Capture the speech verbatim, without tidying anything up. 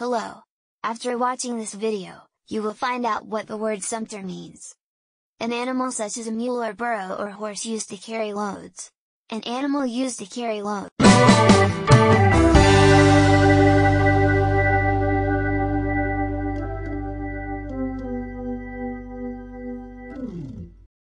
Hello! After watching this video, you will find out what the word sumpter means. An animal such as a mule or burro or horse used to carry loads. An animal used to carry loads.